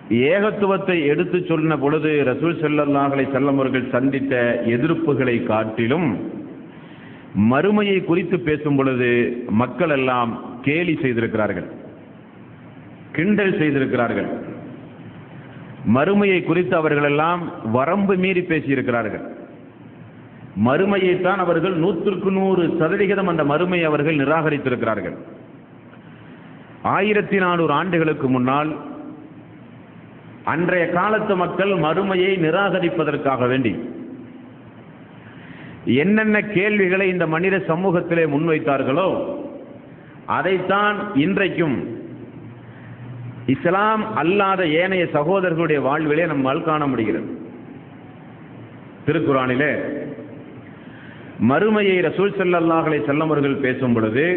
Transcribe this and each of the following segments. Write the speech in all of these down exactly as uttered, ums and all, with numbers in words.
ஏகத்துவத்தை எடுத்து சொன்ன பொழுது ரசூல் ஸல்லல்லாஹு அலைஹி வஸல்லம் அவர்கள் சந்தித்த எதிர்ப்புகளை காட்டிலும் மறுமையை குறித்து பேசும் பொழுது மக்கள் எல்லாம் கேலி செய்திருக்கிறார்கள், கிண்டல் செய்திருக்கிறார்கள். மறுமையை குறித்து அவர்கள் எல்லாம் வரம்பு மீறி பேசியிருக்கிறார்கள். மறுமையைத்தான் அவர்கள் நூற்றுக்கு நூறு சதவிகிதம் அந்த மறுமையை அவர்கள் நிராகரித்திருக்கிறார்கள். ஆயிரத்தி நானூறு ஆண்டுகளுக்கு முன்னால் அன்றைய காலத்து மக்கள் மறுமையை நிராகரிப்பதற்காக வேண்டி என்னென்ன கேள்விகளை இந்த மனித சமூகத்திலே முன்வைத்தார்களோ அதைத்தான் இன்றைக்கும் இஸ்லாம் அல்லாத ஏனைய சகோதரர்களுடைய வாழ்விலே நம்மால் காண முடிகிறது. திருக்குர்ஆனிலே மறுமையை ரசூல் ஸல்லல்லாஹு அலைஹி வஸல்லம் அவர்கள் பேசும் பொழுது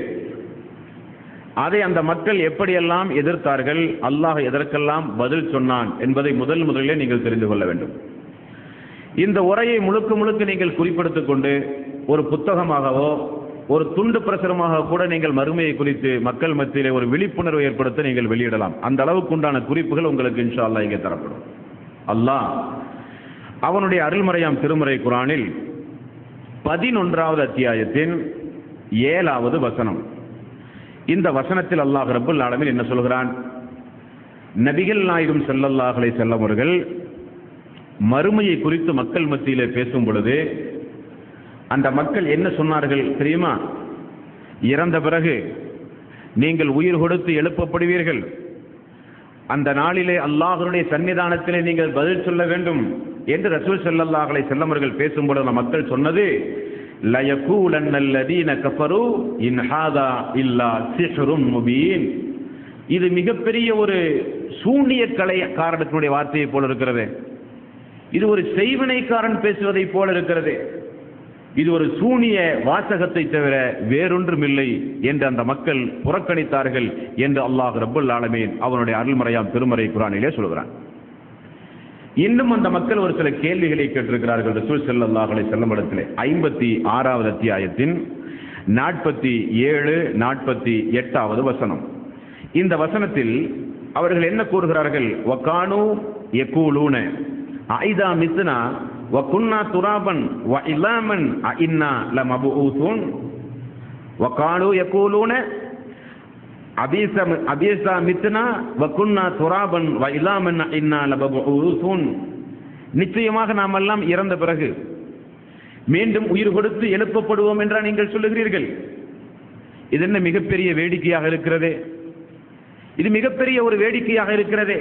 அதை அந்த மக்கள் எப்படியெல்லாம் எதிர்த்தார்கள், அல்லாஹ் எதற்கெல்லாம் பதில் சொன்னான் என்பதை முதல் முதலிலே நீங்கள் தெரிந்து கொள்ள வேண்டும். இந்த உரையை முழுக்க முழுக்க நீங்கள் குறிப்பிடுத்திக் கொண்டு ஒரு புத்தகமாகவோ ஒரு துண்டு பிரசுரமாக கூட நீங்கள் மறுமையை குறித்து மக்கள் மத்தியிலே ஒரு விழிப்புணர்வு ஏற்படுத்த நீங்கள் வெளியிடலாம். அந்த அளவுக்கு உண்டான குறிப்புகள் உங்களுக்கு இன்ஷா அல்லாஹ் இங்கே தரப்படும். அல்லாஹ் அவனுடைய அருள்மறையாம் திருமறை குர்ஆனில் பதினொன்றாவது அத்தியாயத்தின் ஏழாவது வசனம், இந்த வசனத்தில் அல்லாஹ் ரப்பல் ஆலமீன் என்ன சொல்கிறான்? நபிகள் நாயகம் ஸல்லல்லாஹு அலைஹி வஸல்லம் அவர்கள் மறுமையை குறித்து மக்கள் மத்தியிலே பேசும் பொழுது அந்த மக்கள் என்ன சொன்னார்கள் தெரியுமா? இறந்த பிறகு நீங்கள் உயிர் கொடுத்து எழுப்பப்படுவீர்கள், அந்த நாளிலே அல்லாஹ்வுடைய சன்னிதானத்திலே நீங்கள் பதில் சொல்ல வேண்டும் என்று ரசூல் ஸல்லல்லாஹு அலைஹி வஸல்லம் அவர்கள் பேசும்போது அந்த மக்கள் சொன்னது லா யகூலன்னல்லதீன கஃபரு இன் ஹாதா இல்லா சிஹ்ருன் முபீன். இது மிகப்பெரிய ஒரு சூனிய கலைக்காரனுடைய வார்த்தையை போல இருக்கிறது, இது ஒரு செய்வினைக்காரன் பேசுவதை போல இருக்கிறது, இது ஒரு சூனிய வாசகத்தை தவிர வேறொன்றும் இல்லை என்று அந்த மக்கள் புறக்கணித்தார்கள் என்று அல்லாஹ் ரப்பல் ஆலமீன் அவனுடைய அருள்மறையாம் திருமறை குர்ஆனிலே சொல்கிறான். இன்னும் அந்த மக்கள் ஒரு சில கேள்விகளை கேட்டிருக்கிறார்கள் ரசூல் ஸல்லல்லாஹு அலைஹி வஸல்லம் இடத்திலே. ஐம்பத்தி ஆறாவது அத்தியாயத்தின் நாற்பத்தி ஏழு நாற்பத்தி எட்டாவது வசனம். இந்த வசனத்தில் அவர்கள் என்ன கூறுகிறார்கள்? வகானு யகூலூன ஐதா மித்னா வகுன்னா துராபன் வஇலாமன் அஇன்னா லமபூஸூன். வகானு யகூலூன அபீஸா அபீஸா மித்னா வகுன்னா துராபன் வஇலாமன் அஇன்னா லமபூஸூன். நிச்சயமாக நாம் எல்லாம் இறந்த பிறகு மீண்டும் உயிர் கொடுத்து எழுப்பப்படுவோம் என்றா நீங்கள் சொல்லுகிறீர்கள்? இது என்ன மிகப்பெரிய வேடிக்கையாக இருக்கிறது, இது மிகப்பெரிய ஒரு வேடிக்கையாக இருக்கிறது.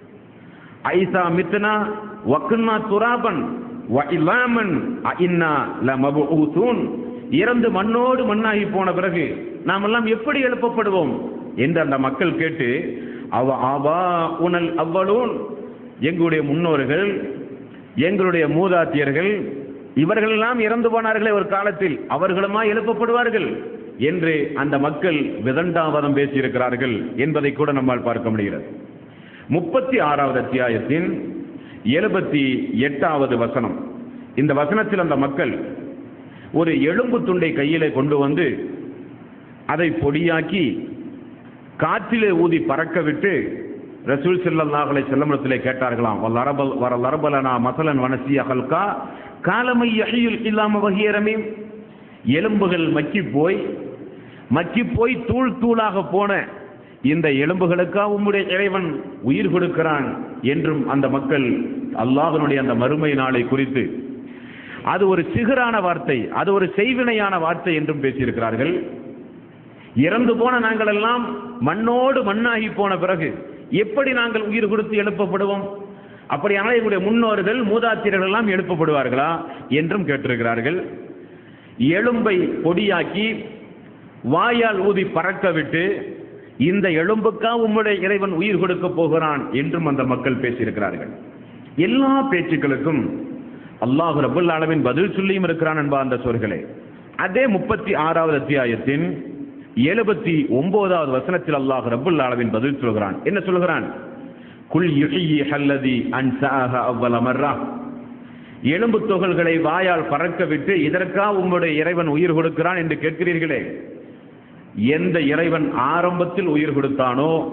ஐசா மித்னா வகுன்னா துராபன் வஇலாமன் அஇன்னா லமபூஸூன். இறந்து மண்ணோடு மண்ணாகி போன பிறகு நாம் எல்லாம் எப்படி எழுப்பப்படுவோம் என்று அந்த மக்கள் கேட்டு அவ ஆபா உனல் அவ்வளூன், எங்களுடைய முன்னோர்கள் எங்களுடைய மூதாத்தியர்கள் இவர்கள் எல்லாம் இறந்து போனார்களே ஒரு காலத்தில், அவர்களுமா எழுப்பப்படுவார்கள் என்று அந்த மக்கள் விதண்டாவாதம் பேசியிருக்கிறார்கள் என்பதை கூட நம்மால் பார்க்க முடிகிறது. முப்பத்தி ஆறாவது அத்தியாயத்தின் எழுபத்தி எட்டாவது வசனம். இந்த வசனத்தில் அந்த மக்கள் ஒரு எலும்பு துண்டை கையிலே கொண்டு வந்து அதை பொடியாக்கி காற்றிலே ஊதி பறக்க விட்டு ரசூல் ஸல்லல்லாஹு அலைஹி வஸல்லம் கேட்டார்களாம், வல்லரபல் வரலரபலனா மஸலன் வனசிய ஹல்கா காலமை யஹியுல் இல்லாம வஹிய ரமீம். எலும்புகள் மக்கி போய் மக்கி போய் தூள் தூளாக போன இந்த எலும்புகளுக்கா உம்முடைய இறைவன் உயிர் கொடுக்கிறான் என்றும் அந்த மக்கள் அல்லாஹ்வினுடைய அந்த மறுமை நாளை குறித்து அது ஒரு சிகரான வார்த்தை, அது ஒரு செய்வினையான வார்த்தை என்றும் பேசியிருக்கிறார்கள். இறந்து போன நாங்கள் எல்லாம் மண்ணோடு மண்ணாகி போன பிறகு எப்படி நாங்கள் உயிர் கொடுத்து எழுப்பப்படுவோம்? அப்படியான எங்களுடைய முன்னோர்கள் மூதாத்தியர்கள் எல்லாம் எழுப்பப்படுவார்களா என்றும் கேட்டிருக்கிறார்கள். எலும்பை பொடியாக்கி வாயால் ஊதி பறக்க விட்டு இந்த எலும்புக்கா உம்முடைய இறைவன் உயிர் கொடுக்க போகிறான் என்றும் அந்த மக்கள் பேசியிருக்கிறார்கள். எல்லா பேச்சுக்களுக்கும் அல்லாஹ் ரப்பல் ஆலமீன் பதில் சொல்லியும் இருக்கிறான் என்பா அந்த சொற்களே. அதே முப்பத்தி ஆறாவது அத்தியாயத்தின் எழுபத்தி ஒன்பதாவது வசனத்தில் அல்லாஹ் ரப்பல் ஆலமீன் பதில் சொல்கிறான். என்ன சொல்கிறான்? குல் யுஹ்யி ஹல்லதி அன்சாஹ அவ்வல மர்ரா. எலும்பு துகள்களை வாயால் பறக்க விட்டு இதற்கா உம்முடைய இறைவன் உயிர் கொடுக்கிறான் என்று கேட்கிறீர்களே, எந்த இறைவன் ஆரம்பத்தில் உயிர் கொடுத்தானோ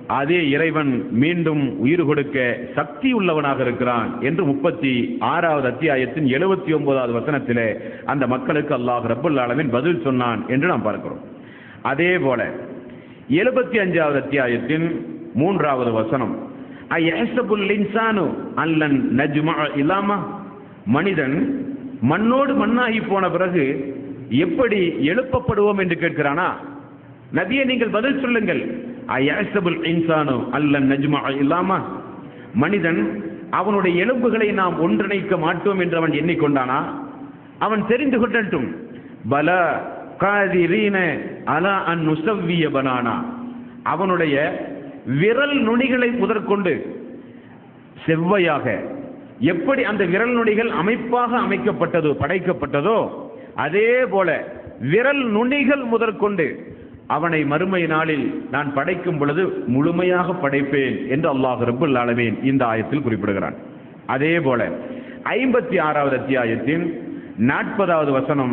அதே இறைவன் மீண்டும் உயிர் கொடுக்க சக்தி உள்ளவனாக இருக்கிறான் என்று முப்பத்தி ஆறாவது அத்தியாயத்தின் எழுபத்தி ஒன்பதாவது வசனத்திலே அந்த மக்களுக்கு அல்லாஹ் ரப்பல் ஆலமீன் பதில் சொன்னான் என்று நாம் பார்க்கிறோம். அதே போல எழுபத்தி அஞ்சாவது அத்தியாயத்தின் மூன்றாவது வசனம், அயஹ்சபுல் இன்சானு அல்லன் நஜ்மஅ இலாமா, மனிதன் மண்ணோடு மண்ணாகி போன பிறகு எப்படி எழுப்பப்படுவோம் என்று கேட்கிறானா? நபியே நீங்கள் பதில் சொல்லுங்கள். அயஹ்சபுல் இன்சானு அல்லன் நஜ்மஅ இலாமா, மனிதன் அவனுடைய எலும்புகளை நாம் ஒன்றிணைக்க மாட்டோம் என்று அவன் எண்ணிக்கொண்டானா? அவன் தெரிந்து கொள்ளட்டும், பல காதிரீன அலா அன் நுஸவ்விய பனானா, அவனுடைய விரல் நுனிகளை முதற்கொண்டு செவ்வையாக எப்படி அந்த விரல் நுனிகள் அமைப்பாக அமைக்கப்பட்டதோ படைக்கப்பட்டதோ அதே போல விரல் நுனிகள் முதற்கொண்டு அவனை மறுமை நாளில் நான் படைக்கும் பொழுது முழுமையாக படைப்பேன் என்று அல்லாஹ் ரப்பல் ஆலமீன் இந்த ஆயத்தில் குறிப்பிடுகிறான். அதே போல ஐம்பத்தி ஆறாவது அத்தியாயத்தின் நாற்பதாவது வசனம்,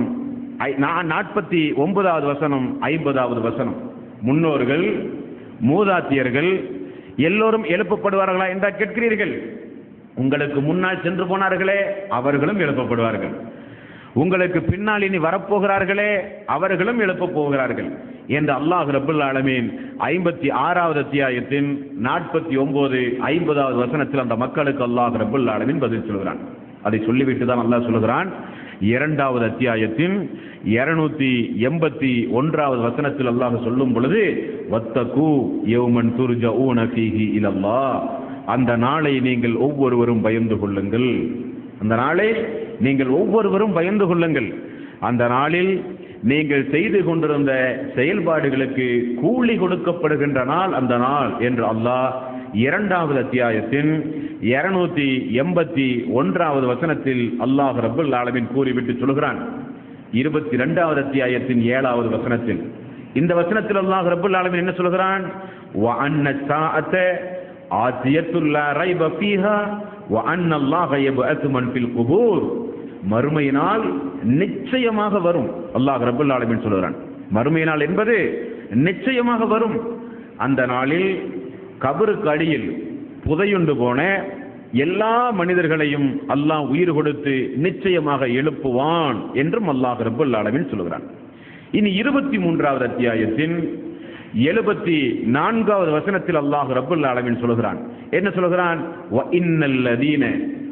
நாற்பத்தி ஒன்பதாவது வசனம், ஐம்பதாவது வசனம், முன்னோர்கள் மூதாத்தியர்கள் எல்லோரும் எழுப்பப்படுவார்களா என்றால் கேட்கிறீர்கள். உங்களுக்கு முன்னால் சென்று போனார்களே அவர்களும் எழுப்பப்படுவார்கள். உங்களுக்கு பின்னால் இனி வரப்போகிறார்களே அவர்களும் எழுப்பப் போகிறார்கள் என்று அல்லாஹ் ரப்பல் ஆலமீன் ஐம்பத்தி ஆறாவது அத்தியாயத்தின் நாற்பத்தி ஒன்பது ஐம்பதாவது வசனத்தில் அந்த மக்களுக்கு அல்லாஹ் ரப்பல் ஆலமீன் பதில் சொல்கிறான். அதை சொல்லிவிட்டு தான் அல்லாஹ் சொல்கிறான், இரண்டாவது அத்தியாயத்தின் இருநூத்தி எண்பத்தி ஒன்றாவது வசனத்தில் அல்லாஹ் சொல்லும் பொழுது, வத்தகு யௌமன் துர்ஜஊன ஃபீஹி இலல்லாஹ், அந்த நாளை நீங்கள் ஒவ்வொருவரும் பயந்து கொள்ளுங்கள். அந்த நாளை நீங்கள் ஒவ்வொருவரும் பயந்து கொள்ளுங்கள். அந்த நாளில் நீங்கள் செய்து கொண்டிருந்த செயல்பாடுகளுக்கு கூலி கொடுக்கப்படுகின்ற நாள் அந்த நாள் என்று அல்லாஹ் இரண்டாவது அத்தியாயத்தின் இருநூத்தி எண்பத்தி ஒன்றாவது வசனத்தில் அல்லாஹ் ரப்பல் ஆலமீன் கூறிவிட்டு சொல்கிறான். இருபத்தி இரண்டாவது அத்தியாயத்தின் ஏழாவது வசனத்தில் இந்த வசனத்தில் அல்லாஹ் ரப்பல் ஆலமீன் என்ன சொல்கிறான்? வ அன்ன ஸாஅத ஆதியத்துல் லா ரைப ஃபீஹா வ அன்னல்லாஹ யப்அது மன் ஃபில் குபூர், மறுமை நாள் நிச்சயமாக வரும். அல்லாஹ் ரப்பல் ஆலமீன் சொல்கிறான், மறுமை நாள் என்பது நிச்சயமாக வரும். அந்த நாளில் கபருக்கு அடியில் புதையுண்டு போன எல்லா மனிதர்களையும் அல்லாஹ் உயிர் கொடுத்து நிச்சயமாக எழுப்புவான் என்றும் அல்லாஹ் ரப்பல் ஆலமீன் சொல்கிறான். இனி இருபத்தி மூன்றாவது அத்தியாயத்தின் எழுபத்தி நான்காவது வசனத்தில் அல்லாஹ் ரப்பல் ஆலமீன் சொல்கிறான். என்ன சொல்கிறான்? வ இன்னல்லதீன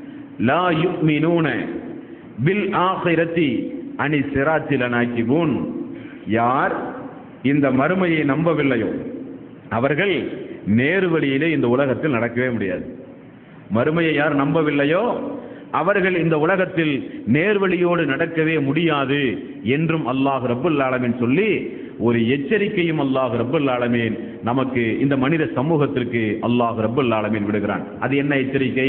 லா யுமினூன பில் ஆகிரத்தி அனி சிராத்தில் நாக்கிபூன், யார் இந்த மறுமையை நம்பவில்லையோ அவர்கள் நேர்வழியிலே இந்த உலகத்தில் நடக்கவே முடியாது. மறுமையை யார் நம்பவில்லையோ அவர்கள் இந்த உலகத்தில் நேர்வழியோடு நடக்கவே முடியாது என்றும் அல்லாஹ் ரப்பல் ஆலமீன் சொல்லி ஒரு எச்சரிக்கையும் அல்லாஹ் ரப்பல் ஆலமீன் நமக்கு இந்த மனித சமூகத்திற்கு அல்லாஹ் ரப்பல் ஆலமீன் விடுகிறான். அது என்ன எச்சரிக்கை?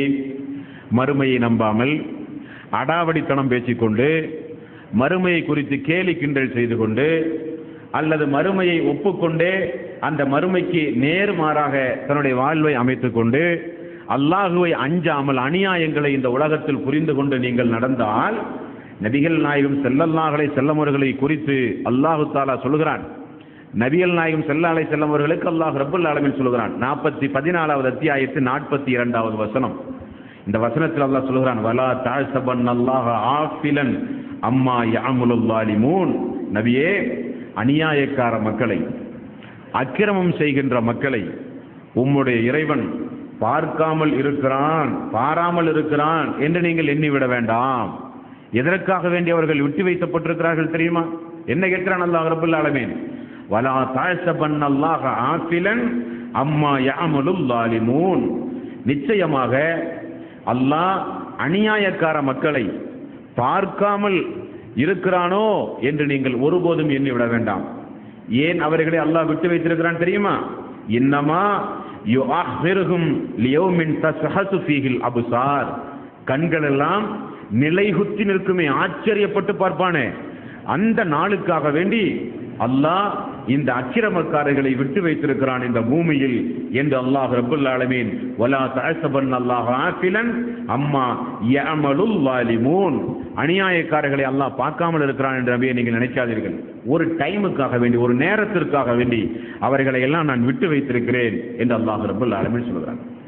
மறுமையை நம்பாமல் அடாவடித்தனம் பேசிக்கொண்டு, மறுமையை குறித்து கேலி கிண்டல் செய்து கொண்டு, அல்லது மறுமையை ஒப்புக்கொண்டே அந்த மறுமைக்கு நேர்மாறாக தன்னுடைய வாழ்வை அமைத்துக் கொண்டு அல்லாஹுவை அஞ்சாமல் அநியாயங்களை இந்த உலகத்தில் புரிந்து கொண்டு நீங்கள் நடந்தால், நபிகள் நாயகம் ஸல்லல்லாஹு அலைஹி வஸல்லம் அவர்களை குறித்து அல்லாஹு தஆலா சொல்கிறான். நபிகள் நாயகம் ஸல்லல்லாஹு அலைஹி வஸல்லம் அவர்களுக்கு அல்லாஹ் ரப்பல் ஆலமீன் சொல்கிறான். நாற்பத்தி பதினாலாவது அத்தியாயத்தின் நாற்பத்தி இரண்டாவது வசனம். இந்த வசனத்தில் அல்லாஹ் சொல்கிறான், வலா தஅஸபன்னல்லாஹ ஆஃபிலன் அம்மா யஅமுலுல் ஸாலிமூன், நபியே அநியாயக்கார மக்களை, அக்கிரமம் செய்கின்ற மக்களை உம்முடைய இறைவன் பார்க்காமல் இருக்கிறான், பாராமல் இருக்கிறான் என்று நீங்கள் எண்ணிவிட வேண்டாம். எதற்காக வேண்டி அவர்கள் விட்டு வைக்கப்பட்டிருக்கிறார்கள் தெரியுமா? என்ன கேட்கிறான் அல்லாஹ் ரப்பல் ஆலமீன்? வலா தஅஸபன்னல்லாஹ ஆஃபிலன் அம்மா யஅமுலுல் ஸாலிமூன், நிச்சயமாக அல்லாஹ் அநியாயக்கார மக்களை பார்க்காமல் இருக்கிறானோ என்று நீங்கள் ஒருபோதும் எண்ணிவிட வேண்டாம். ஏன் அவர்களை அல்லாஹ் விட்டு வைத்திருக்கிறான் தெரியுமா? இன்னமா யுஅஹிருஹும் லியௌமின் தஸ்ஹசு ஃபீஹில் அப்சார், கண்கள் எல்லாம் நிலைகுத்தி நிற்குமே, ஆச்சரியப்பட்டு பார்ப்பானே, அந்த நாளுக்காக வேண்டி அல்லாஹ் இந்த அக்கிரமக்காரர்களை விட்டு வைத்திருக்கிறான் இந்த பூமியில் என்று அல்லாஹ் ரப்பல் ஆலமீன் வலா தஅஸபன்னல்லாஹ ஆஃபிலன் அம்மா யஅமலுல் ஸாலிமூன், அநியாயக்காரர்களை அல்லாஹ் பார்க்காமல் இருக்கிறான் என்று நபியே நீங்கள் நினைக்காதீர்கள். ஒரு டைமுக்காக வேண்டி, ஒரு நேரத்திற்காக வேண்டி அவர்களை எல்லாம் நான் விட்டு வைத்திருக்கிறேன் என்று அல்லாஹ் ரப்பல் ஆலமீன் சொல்கிறான்.